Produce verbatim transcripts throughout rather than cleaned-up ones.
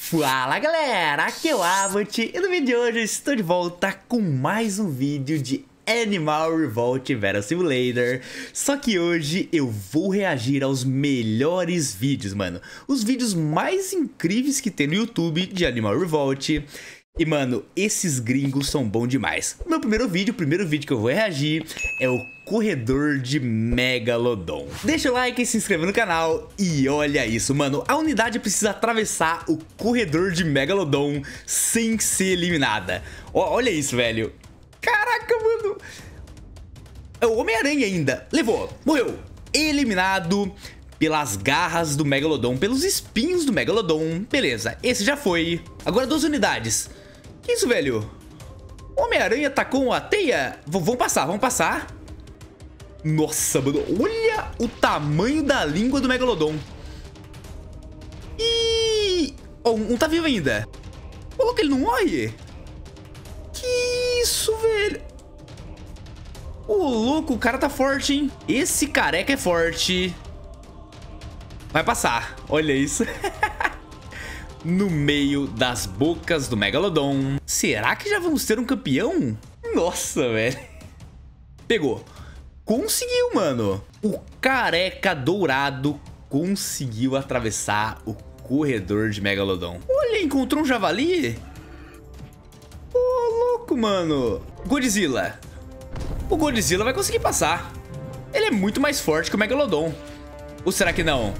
Fala galera, aqui é o Abbott e no vídeo de hoje eu estou de volta com mais um vídeo de Animal Revolt Battle Simulator. Só que hoje eu vou reagir aos melhores vídeos, mano. Os vídeos mais incríveis que tem no YouTube de Animal Revolt. E mano, esses gringos são bons demais. Meu primeiro vídeo, o primeiro vídeo que eu vou reagir é o Corredor de Megalodon. Deixa o like e se inscreva no canal. E olha isso, mano, a unidade precisa atravessar o Corredor de Megalodon sem ser eliminada. Ó, olha isso, velho. Caraca, mano. É o Homem-Aranha ainda. Levou, morreu. Eliminado pelas garras do Megalodon, pelos espinhos do Megalodon. Beleza, esse já foi. Agora duas unidades. Que isso, velho? O Homem-Aranha tacou a teia. V vamos passar, vamos passar. Nossa, mano, olha o tamanho da língua do Megalodon. E... oh, um tá vivo ainda. Coloca ele não morre. Que isso, velho? Ô, louco, o cara tá forte, hein? Esse careca é forte. Vai passar, olha isso. No meio das bocas do Megalodon. Será que já vamos ter um campeão? Nossa, velho. Pegou. Conseguiu, mano. O careca dourado conseguiu atravessar o corredor de Megalodon. Olha, encontrou um javali. Ô, louco, mano. Godzilla. O Godzilla vai conseguir passar. Ele é muito mais forte que o Megalodon. Ou será que não?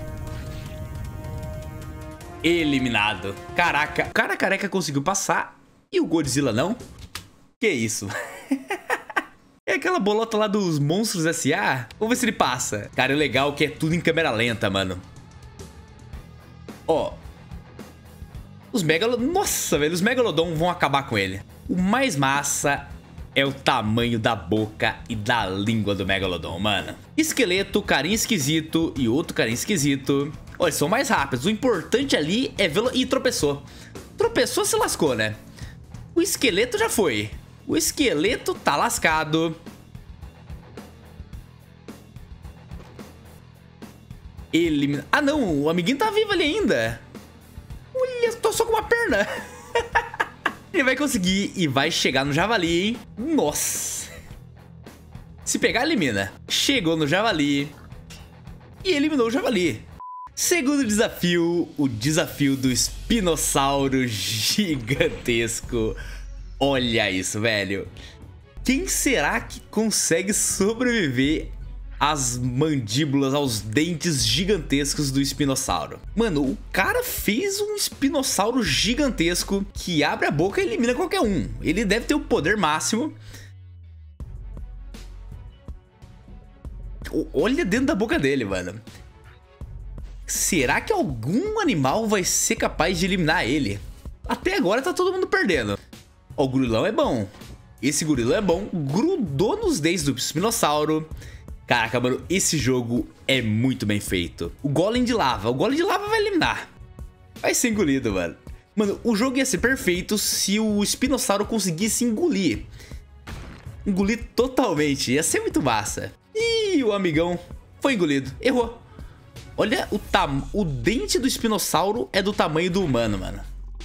Eliminado. Caraca. O cara careca conseguiu passar e o Godzilla não? Que isso? É aquela bolota lá dos Monstros S A? Vamos ver se ele passa. Cara, o legal é que é tudo em câmera lenta, mano. Ó. Os Megalodon... Nossa, velho. Os Megalodon vão acabar com ele. O mais massa é o tamanho da boca e da língua do Megalodon, mano. Esqueleto, carinha esquisito e outro carinha esquisito. Olha, eles são mais rápidos. O importante ali é vê-lo... Ih, tropeçou. Tropeçou, se lascou, né? O esqueleto já foi. O esqueleto tá lascado. Elimina... Ah, não. O amiguinho tá vivo ali ainda. Olha, tô só com uma perna. Ele vai conseguir e vai chegar no javali, hein? Nossa. Se pegar, elimina. Chegou no javali. E eliminou o javali. Segundo desafio, o desafio do espinossauro gigantesco. Olha isso, velho. Quem será que consegue sobreviver às mandíbulas, aos dentes gigantescos do espinossauro? Mano, o cara fez um espinossauro gigantesco que abre a boca e elimina qualquer um. Ele deve ter o poder máximo. Olha dentro da boca dele, mano. Será que algum animal vai ser capaz de eliminar ele? Até agora tá todo mundo perdendo. Ó, o gorilão é bom. Esse gorilão é bom. Grudou nos dentes do espinossauro. Caraca, mano, esse jogo é muito bem feito. O golem de lava. O golem de lava vai eliminar. Vai ser engolido, mano. Mano, o jogo ia ser perfeito se o espinossauro conseguisse engolir. Engolir totalmente. Ia ser muito massa. Ih, o amigão foi engolido. Errou. Olha, o, tam... o dente do espinossauro é do tamanho do humano, mano.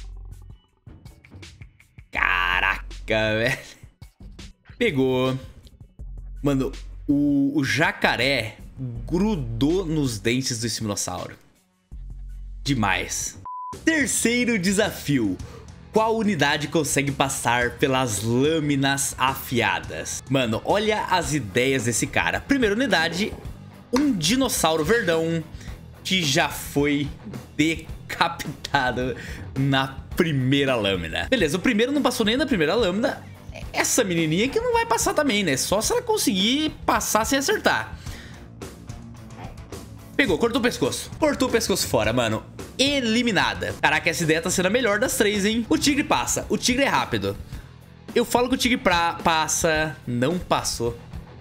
Caraca, velho. Pegou. Mano, o, o jacaré grudou nos dentes do espinossauro. Demais. Terceiro desafio. Qual unidade consegue passar pelas lâminas afiadas? Mano, olha as ideias desse cara. Primeira unidade, um dinossauro verdão que já foi decapitado na primeira lâmina. Beleza, o primeiro não passou nem na primeira lâmina. Essa menininha que não vai passar também, né? Só se ela conseguir passar sem acertar. Pegou, cortou o pescoço. Cortou o pescoço fora, mano. Eliminada. Caraca, essa ideia tá sendo a melhor das três, hein? O tigre passa. O tigre é rápido. Eu falo que o tigre pra... passa. Não passou.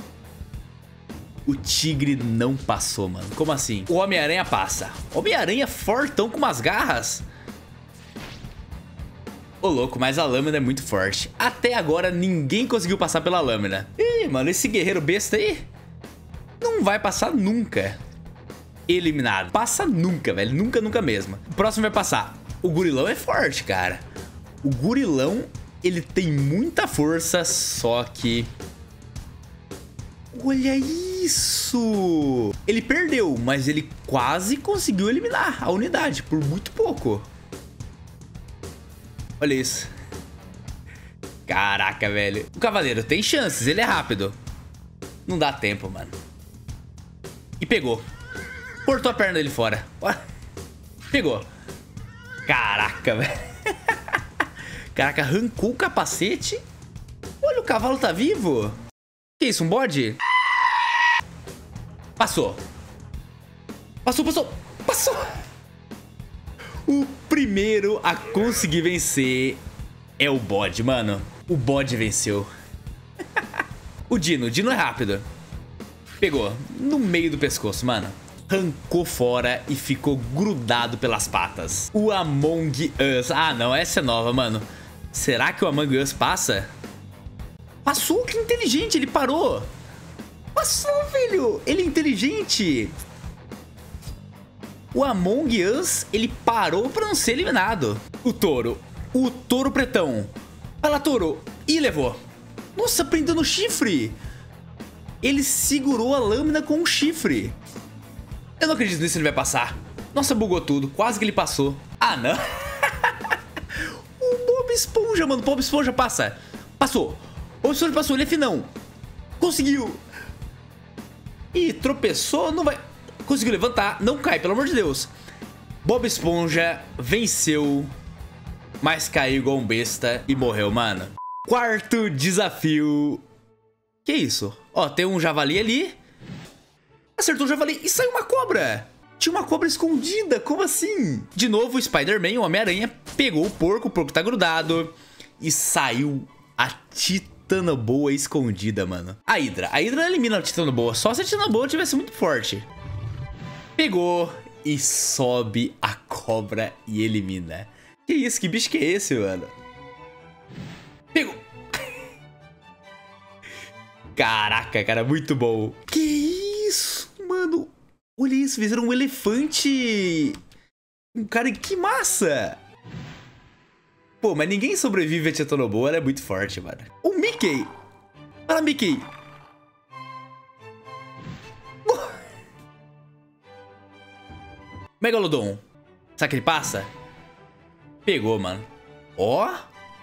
O tigre não passou, mano. Como assim? O Homem-Aranha passa. Homem-Aranha fortão com umas garras. Ô, louco, mas a lâmina é muito forte. Até agora, ninguém conseguiu passar pela lâmina. Ih, mano, esse guerreiro besta aí não vai passar nunca. Eliminado. Passa nunca, velho. Nunca, nunca mesmo. O próximo vai passar. O gurilão é forte, cara. O gurilão, ele tem muita força, só que... Olha isso! Ele perdeu, mas ele quase conseguiu eliminar a unidade, por muito pouco. Olha isso. Caraca, velho. O cavaleiro tem chances, ele é rápido. Não dá tempo, mano. E pegou. Cortou a perna dele fora. Pegou. Caraca, velho. Caraca, arrancou o capacete. Olha, o cavalo tá vivo. Que isso, um bode? Passou. Passou, passou. Passou. O primeiro a conseguir vencer é o bode, mano. O bode venceu. O Dino. O Dino é rápido. Pegou. No meio do pescoço, mano. Arrancou fora e ficou grudado pelas patas. O Among Us. Ah, não. Essa é nova, mano. Será que o Among Us passa? Passou, que inteligente, ele parou. Passou, velho. Ele é inteligente. O Among Us, ele parou pra não ser eliminado. O touro. O touro pretão. Vai lá, touro. E levou. Nossa, prendeu no chifre. Ele segurou a lâmina com o chifre. Eu não acredito nisso, ele vai passar. Nossa, bugou tudo. Quase que ele passou. Ah, não. O Bob Esponja, mano. O Bob Esponja passa. Passou. O Bob Esponja passou. Ele é finão. Conseguiu. Ih, tropeçou. Não vai... Conseguiu levantar. Não cai, pelo amor de Deus. Bob Esponja venceu, mas caiu igual um besta e morreu, mano. Quarto desafio. Que isso? Ó, tem um javali ali. Acertou o javali e saiu uma cobra. Tinha uma cobra escondida, como assim? De novo, o Spider-Man, o Homem-Aranha, pegou o porco, o porco tá grudado. E saiu a Titanoboa escondida, mano. A Hydra. A Hydra elimina a Titanoboa, só se a Titanoboa tivesse muito forte. Pegou e sobe a cobra e elimina. Que isso? Que bicho que é esse, mano? Pegou. Caraca, cara, muito bom. Que isso, mano? Olha isso, fizeram um elefante. Um cara, que massa. Pô, mas ninguém sobrevive a Titanoboa, ela é muito forte, mano. O Mickey. Olha, Mickey. Megalodon. Será que ele passa? Pegou, mano. Ó.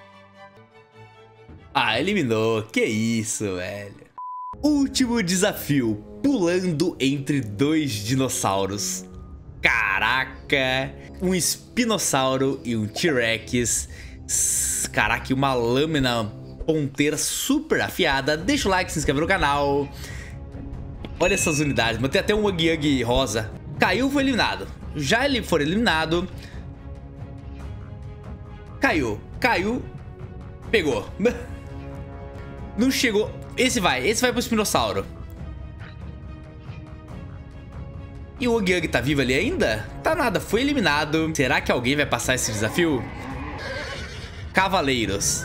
Ah, eliminou. Que isso, velho. Último desafio. Pulando entre dois dinossauros. Caraca. Um espinossauro e um T-Rex. Caraca, uma lâmina ponteira super afiada. Deixa o like, se inscreve no canal. Olha essas unidades. Mas tem até um Ugg Ugg rosa. Caiu, foi eliminado. Já ele for eliminado. Caiu. Caiu. Pegou. Não chegou. Esse vai. Esse vai pro espinossauro. E o Ugg Ugg tá vivo ali ainda? Tá nada. Foi eliminado. Será que alguém vai passar esse desafio? Cavaleiros.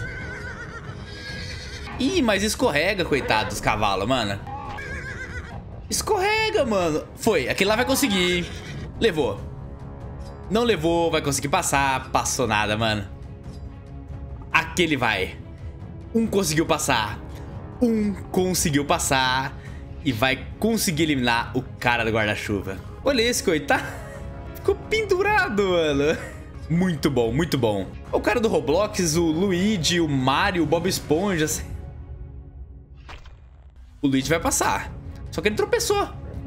Ih, mas escorrega, coitado dos cavalos, mano. Escorrega, mano. Foi. Aquele lá vai conseguir. Levou. Não levou. Vai conseguir passar. Passou nada, mano. Aquele vai. Um conseguiu passar. Um conseguiu passar. E vai conseguir eliminar o cara do guarda-chuva. Olha esse, coitado. Ficou pendurado, mano. Muito bom, muito bom. O cara do Roblox, o Luigi, o Mario, o Bob Esponja. O Luigi vai passar. Só que ele tropeçou.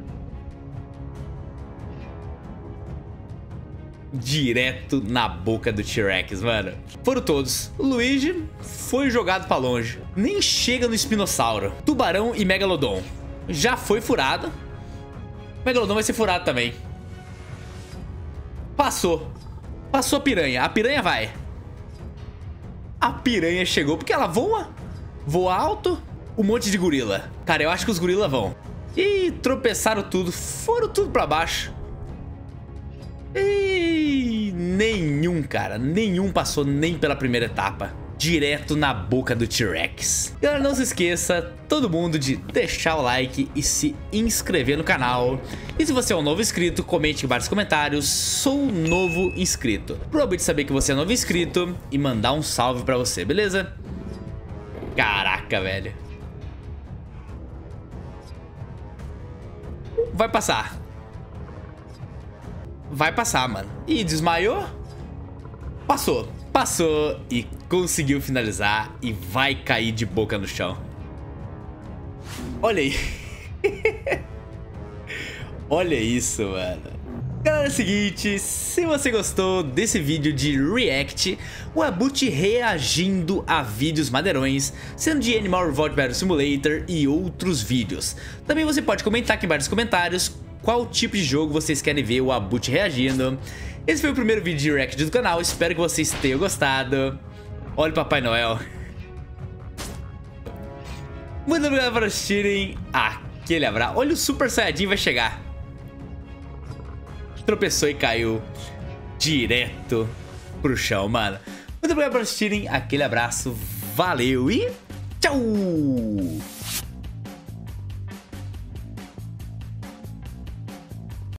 Direto na boca do T-Rex, mano. Foram todos. O Luigi foi jogado pra longe. Nem chega no espinossauro. Tubarão e Megalodon. Já foi furado. Megalodon vai ser furado também. Passou. Passou a piranha. A piranha vai. A piranha chegou porque ela voa. Voa alto. Um monte de gorila. Cara, eu acho que os gorila vão. Ih, tropeçaram tudo. Foram tudo pra baixo. Ih, nenhum, cara. Nenhum passou nem pela primeira etapa. direto na boca do T-Rex. Galera, não se esqueça, todo mundo, de deixar o like e se inscrever no canal. E se você é um novo inscrito, comente em vários comentários, sou um novo inscrito. Provavelmente saber que você é novo inscrito e mandar um salve pra você, beleza? Caraca, velho. Vai passar. Vai passar, mano. Ih, desmaiou? Passou. Passou e conseguiu finalizar e vai cair de boca no chão. Olha aí. Olha isso, mano. Galera, é o seguinte, se você gostou desse vídeo de react, o Abut reagindo a vídeos maneirões, sendo de Animal Revolt Battle Simulator e outros vídeos. Também você pode comentar aqui embaixo nos comentários qual tipo de jogo vocês querem ver o Abut reagindo. Esse foi o primeiro vídeo de react do canal, espero que vocês tenham gostado. Olha o Papai Noel. Muito obrigado por assistirem, aquele abraço. Olha, o Super Saiyajin vai chegar. Tropeçou e caiu direto pro chão, mano. Muito obrigado por assistirem, aquele abraço, valeu e tchau!